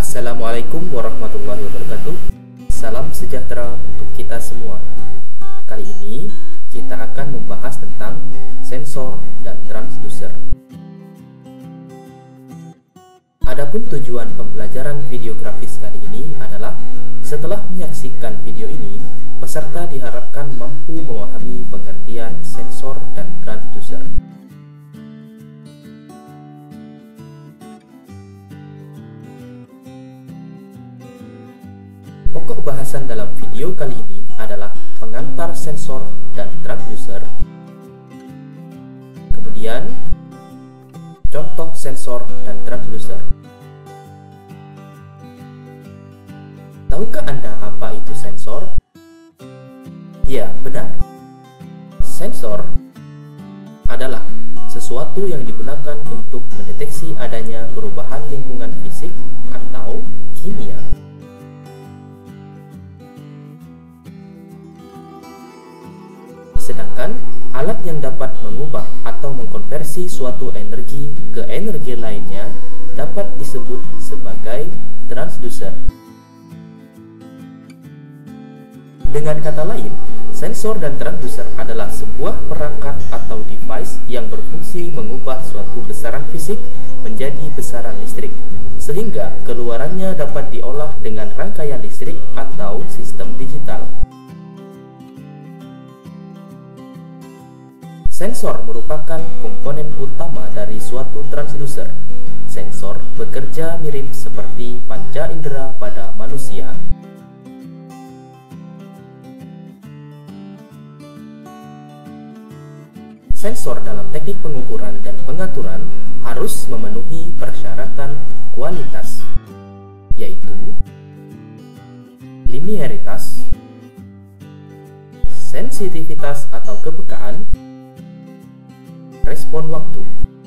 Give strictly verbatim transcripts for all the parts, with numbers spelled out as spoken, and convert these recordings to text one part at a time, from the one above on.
Assalamualaikum warahmatullahi wabarakatuh. Salam sejahtera untuk kita semua. Kali ini kita akan membahas tentang sensor dan transducer. Adapun tujuan pembelajaran videografis kali ini adalah setelah menyaksikan video ini, peserta diharapkan mampu memahami pengertian sensor dan transducer. Pokok bahasan dalam video kali ini adalah pengantar sensor dan transducer, kemudian contoh sensor dan transducer. Tahukah Anda apa itu sensor? Ya, benar. Sensor adalah sesuatu yang digunakan untuk mendeteksi adanya perubahan lingkungan fisik atau kimia. Sedangkan alat yang dapat mengubah atau mengkonversi suatu energi ke energi lainnya dapat disebut sebagai transducer. Dengan kata lain, sensor dan transducer adalah sebuah perangkat atau device yang berfungsi mengubah suatu besaran fisik menjadi besaran listrik, sehingga keluarannya dapat diolah dengan rangkaian listrik atau sistem digital. Sensor merupakan komponen utama dari suatu transducer. Sensor bekerja mirip seperti panca indera pada manusia. Sensor dalam teknik pengukuran dan pengaturan harus memenuhi persyaratan kualitas, yaitu linearitas, sensitivitas atau kepekaan, respon waktu.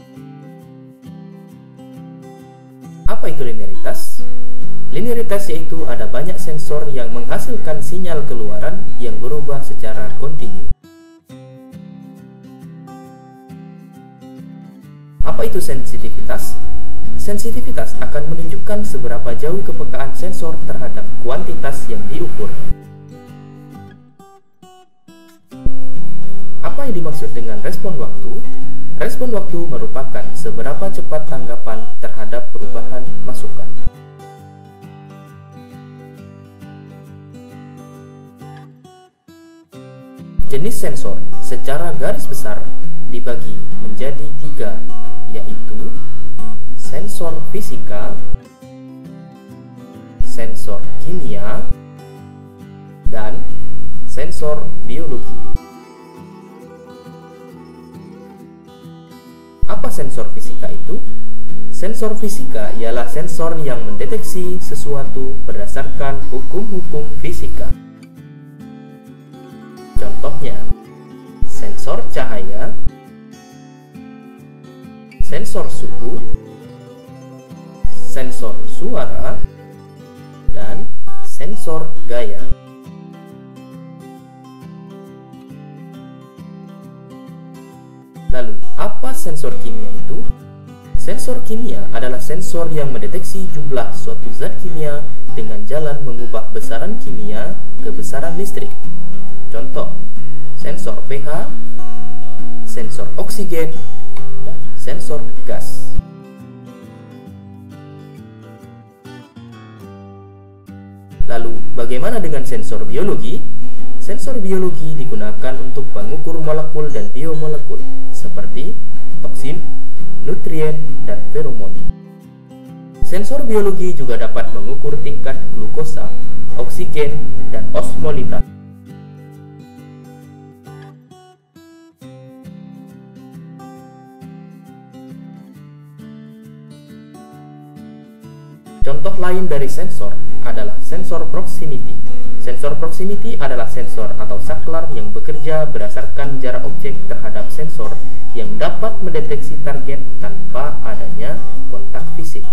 Apa itu linearitas? Linearitas yaitu ada banyak sensor yang menghasilkan sinyal keluaran yang berubah secara kontinu. Apa itu sensitivitas? Sensitivitas akan menunjukkan seberapa jauh kepekaan sensor terhadap kuantitas yang diukur. Apa yang dimaksud dengan respon waktu? Respon waktu merupakan seberapa cepat tanggapan terhadap perubahan masukan. Jenis sensor secara garis besar dibagi menjadi tiga, yaitu sensor fisika, sensor kimia, dan sensor biologi. Apa sensor fisika itu? Sensor fisika ialah sensor yang mendeteksi sesuatu berdasarkan hukum-hukum fisika. Contohnya, sensor cahaya, sensor suhu, sensor suara, dan sensor gaya. Lalu, apa sensor kimia itu? Sensor kimia adalah sensor yang mendeteksi jumlah suatu zat kimia dengan jalan mengubah besaran kimia ke besaran listrik. Contoh, sensor pH, sensor oksigen, dan sensor gas. Lalu, bagaimana dengan sensor biologi? Sensor biologi digunakan untuk mengukur molekul dan biomolekul seperti toksin, nutrien, dan feromon. Sensor biologi juga dapat mengukur tingkat glukosa, oksigen, dan osmolitas. Contoh lain dari sensor adalah sensor proximity. Sensor proximity adalah sensor atau saklar yang bekerja berdasarkan jarak objek terhadap sensor yang dapat mendeteksi target tanpa adanya kontak fisik.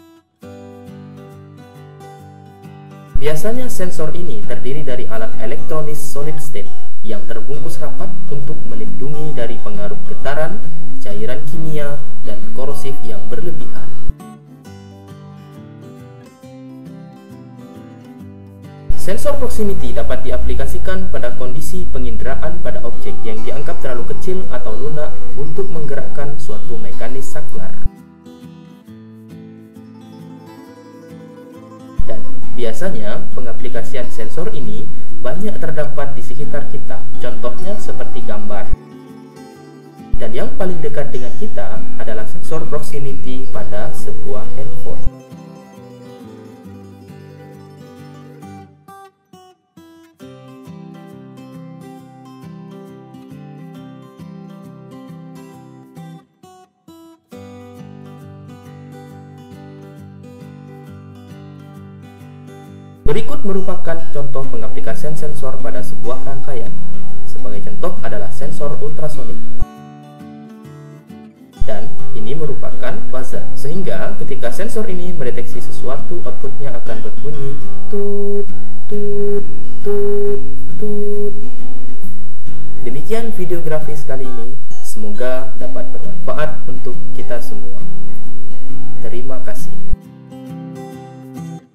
Biasanya sensor ini terdiri dari alat elektronis solid state yang terbungkus rapat untuk melindungi dari pengaruh getaran, cairan kimia, dan korosif yang berlebihan. Sensor proximity dapat diaplikasikan pada kondisi penginderaan pada objek yang dianggap terlalu kecil atau lunak untuk menggerakkan suatu mekanis saklar. Dan biasanya pengaplikasian sensor ini banyak terdapat di sekitar kita, contohnya seperti gambar. Dan yang paling dekat dengan kita adalah sensor proximity pada sebuah handphone. Berikut merupakan contoh pengaplikasian sensor pada sebuah rangkaian. Sebagai contoh adalah sensor ultrasonik. Dan ini merupakan buzzer, sehingga ketika sensor ini mendeteksi sesuatu, outputnya akan berbunyi tut, tut, tut, tut. Demikian video grafis kali ini, semoga dapat bermanfaat untuk kita semua. Terima kasih.